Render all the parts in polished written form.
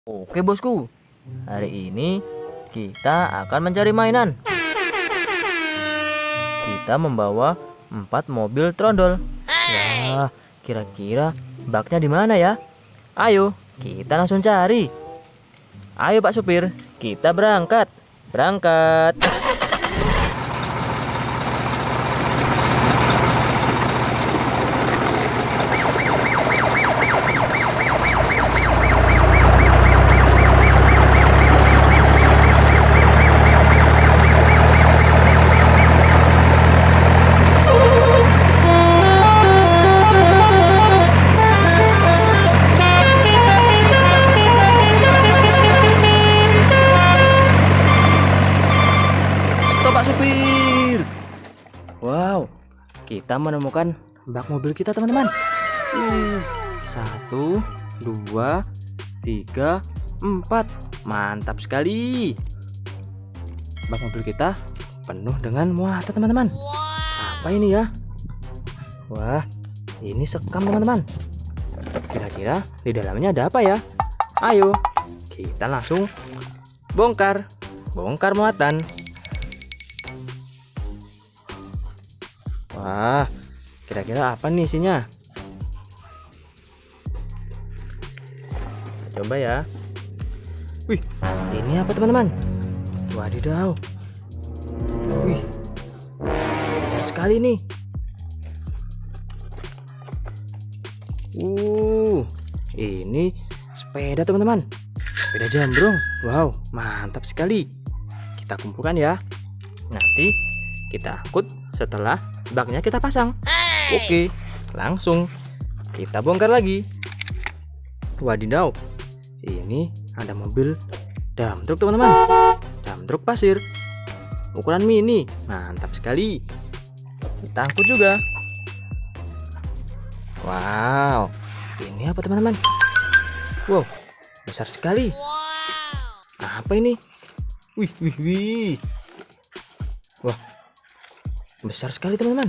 Oke bosku, hari ini kita akan mencari mainan. Kita membawa 4 mobil trondol. Ya, kira-kira baknya di mana ya? Ayo, kita langsung cari. Ayo Pak Supir, kita berangkat. Berangkat. Pak Supir. Wow, kita menemukan bak mobil kita teman-teman. 1, 2, 3, 4. Mantap sekali. Bak mobil kita penuh dengan muatan teman-teman. Apa ini ya? Wah, ini sekam teman-teman. Kira-kira di dalamnya ada apa ya? Ayo, kita langsung bongkar muatan. Wah, kira-kira apa nih isinya? Coba ya. Wih, ini apa teman-teman? Wadidaw. Wih, besar sekali nih. Ini sepeda teman-teman. Sepeda jambrong. Wow, mantap sekali. Kita kumpulkan ya. Nanti kita angkut setelah baknya kita pasang. Oke, langsung kita bongkar lagi. Wadidaw, ini ada mobil dump truck teman-teman. Dump truck pasir ukuran mini, mantap sekali. Kita angkut juga. Wow, ini apa teman-teman? Wow, besar sekali. Apa ini? Wih. Wah, besar sekali teman-teman.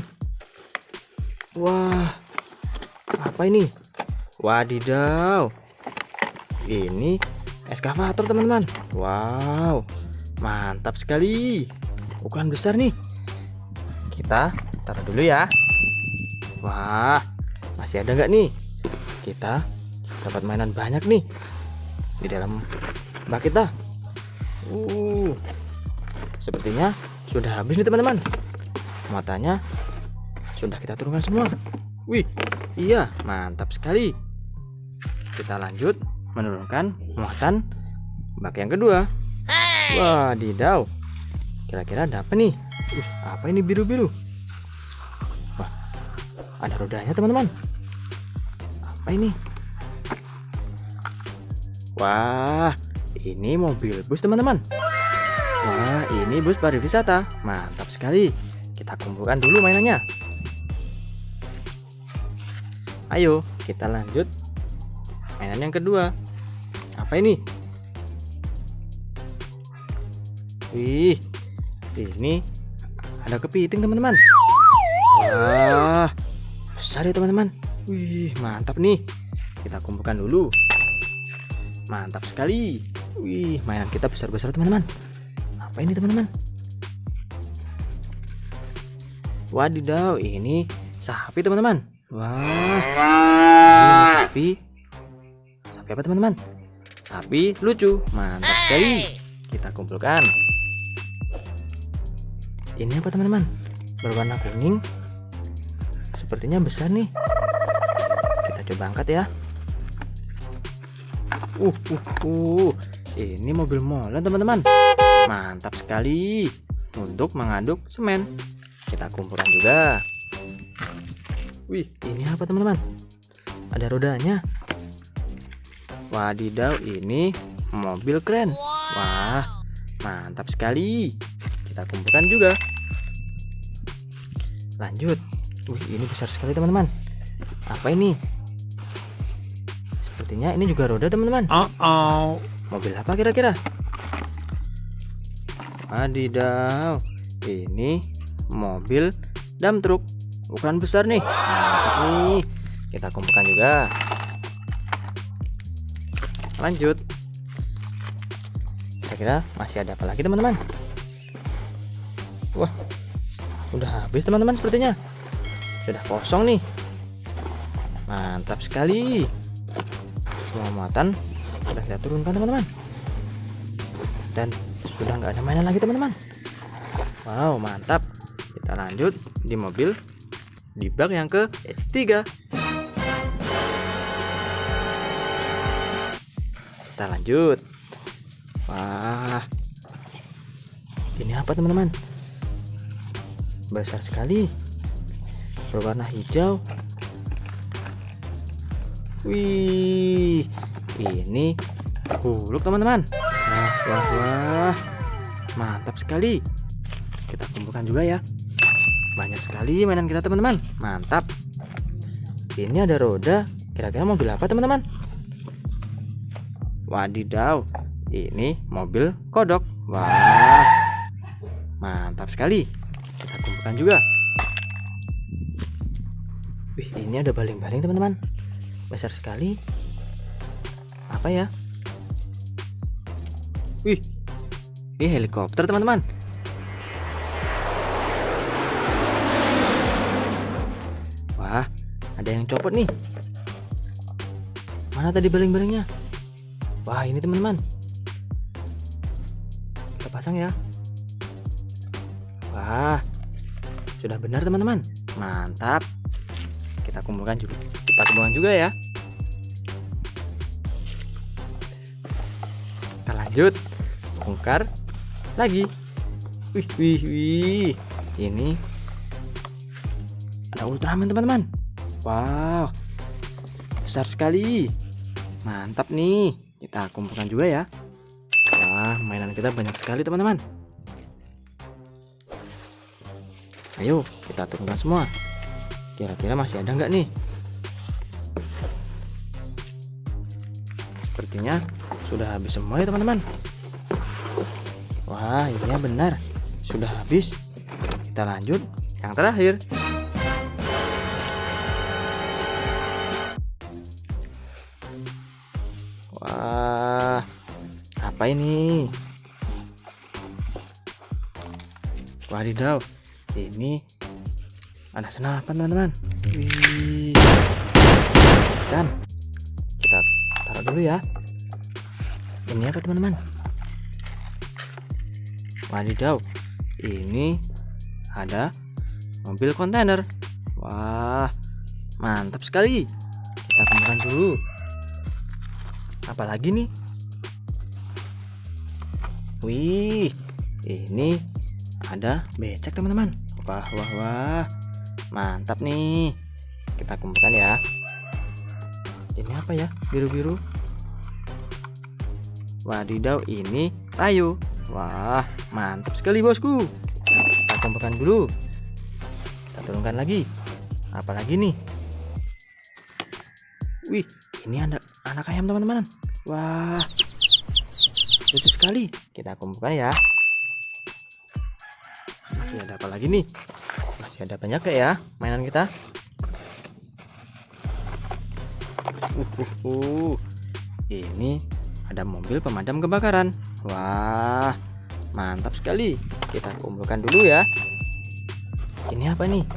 Wah, apa ini? Wadidaw, ini eskavator teman-teman. Wow, mantap sekali. Ukuran besar nih. Kita taruh dulu ya. Wah, masih ada nggak nih? Kita dapat mainan banyak nih di dalam bak kita. Sepertinya sudah habis nih teman-teman. Muatannya sudah kita turunkan semua. Wih, iya, mantap sekali. Kita lanjut menurunkan muatan bak yang kedua. Wadidaw, kira-kira ada apa nih? Apa ini biru-biru? Wah, ada rodanya teman-teman. Apa ini? Wah, ini mobil bus teman-teman. Wah, ini bus pariwisata. Mantap sekali. Kita kumpulkan dulu mainannya. Ayo, kita lanjut mainan yang kedua. Apa ini? Wih, ini ada kepiting teman-teman. Wah, besar ya teman-teman. Wih, mantap nih. Kita kumpulkan dulu. Mantap sekali. Wih, mainan kita besar-besar teman-teman. Apa ini teman-teman? Wadidaw, ini sapi teman-teman. Wah, ini sapi. Sapi apa teman-teman? Sapi lucu, mantap sekali. Kita kumpulkan. Ini apa teman-teman? Berwarna kuning. Sepertinya besar nih. Kita coba angkat ya. Ini mobil molen teman-teman. Mantap sekali untuk mengaduk semen. Kita kumpulkan juga. Wih, ini apa teman-teman? Ada rodanya. Wadidaw, ini mobil keren. Wah, mantap sekali. Kita kumpulkan juga. Lanjut. Wih, ini besar sekali teman-teman. Apa ini? Sepertinya ini juga roda teman-teman. Mobil apa kira-kira? Wadidaw, ini mobil dump truck ukuran besar nih. Mantap nih. Kita kumpulkan juga. Lanjut. Kira-kira masih ada apa lagi teman-teman? Wah, udah habis teman-teman sepertinya. Sudah kosong nih. Mantap sekali. Semua muatan sudah kita turunkan teman-teman. Dan sudah nggak ada mainan lagi teman-teman. Wow, mantap. Kita lanjut di mobil di bak yang ketiga. Kita lanjut. Wah, ini apa teman-teman? Besar sekali, berwarna hijau. Wih, ini Hulk teman-teman. Wah, mantap sekali. Kita kumpulkan juga ya. Banyak sekali mainan kita teman-teman. Mantap. Ini ada roda. Kira-kira mobil apa teman-teman? Wadidaw, ini mobil kodok. Wah, mantap sekali. Kita kumpulkan juga. Wih, ini ada baling-baling teman-teman. Besar sekali. Apa ya? Wih, ini helikopter teman-teman. Wah, ada yang copot nih. Mana tadi baling-balingnya? Wah, ini teman-teman. Kita pasang ya. Wah, sudah benar teman-teman. Mantap. Kita kumpulkan juga ya. Kita lanjut bongkar lagi. Wih. Ini ada Ultraman teman-teman. Wow, besar sekali. Mantap nih. Kita kumpulkan juga ya. Wah, mainan kita banyak sekali teman-teman. Ayo kita turunkan semua. Kira-kira masih ada nggak nih? Sepertinya sudah habis semua ya teman-teman. Wah, iya benar, sudah habis. Kita lanjut yang terakhir. Wah, apa ini? Wadidaw, ini ada senapan teman-teman. Wih, kan kita taruh dulu ya. Ini apa teman-teman? Wadidaw, ini ada mobil kontainer. Wah, mantap sekali. Kita kumpulkan dulu. Apalagi nih? Wih, ini ada becak teman-teman. Wah, mantap nih. Kita kumpulkan ya. Ini apa ya? Biru-biru. Wadidaw, ini layu. Wah, mantap sekali bosku. Kita kumpulkan dulu. Kita turunkan lagi. Apalagi nih? Wih, ini ada anak ayam teman-teman. Wah, lucu sekali. Kita kumpulkan ya. Masih ada apa lagi nih? Masih ada banyak ya mainan kita. Ini ada mobil pemadam kebakaran. Wah, mantap sekali. Kita kumpulkan dulu ya. Ini apa nih?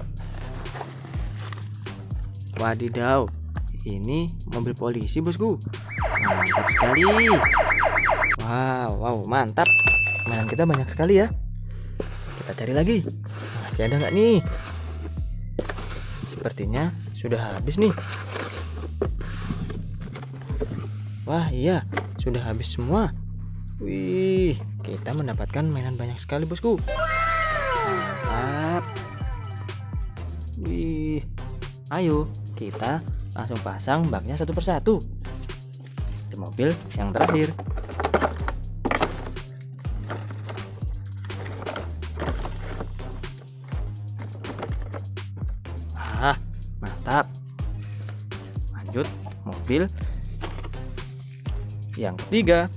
Wadidaw, ini mobil polisi bosku. Mantap sekali. Wow, mantap. Mainan kita banyak sekali ya. Kita cari lagi. Masih ada nggak nih? Sepertinya sudah habis nih. Wah, iya, sudah habis semua. Wih, kita mendapatkan mainan banyak sekali bosku. Mantap. Wih, ayo kita langsung pasang baknya satu persatu di mobil yang terakhir. Mantap. Lanjut mobil yang ketiga.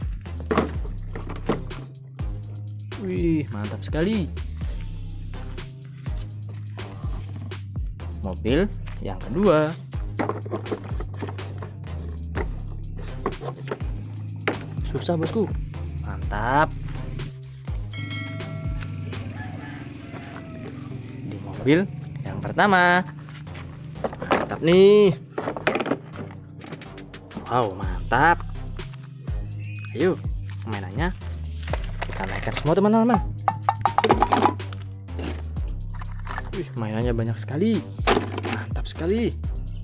Wih, mantap sekali. Mobil yang kedua. Susah bosku. Mantap. Di mobil yang pertama. Mantap nih. Wow, mantap. Ayo, mainannya kita naikkan semua teman-teman. Wih, mainannya banyak sekali. Mantap sekali.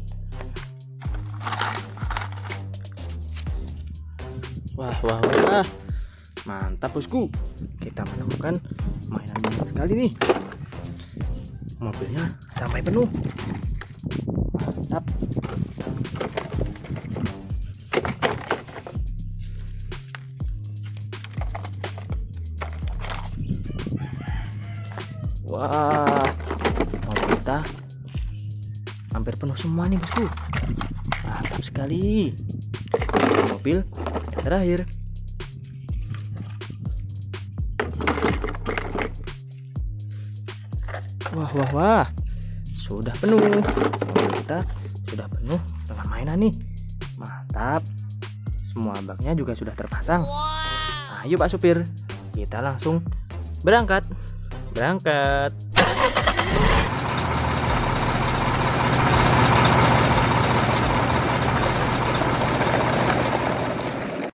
Wah, wah, wah. Mantap bosku. Kita menemukan mainan banyak sekali nih. Mobilnya sampai penuh. Mantap. Wah, mobil kita hampir penuh semua nih bosku. Mantap sekali. Mobil yang terakhir. Wah, wah, wah. Sudah penuh. Mobil kita sudah penuh dengan mainan nih. Mantap. Semua baknya juga sudah terpasang. Ayo Pak Supir, kita langsung berangkat. Berangkat.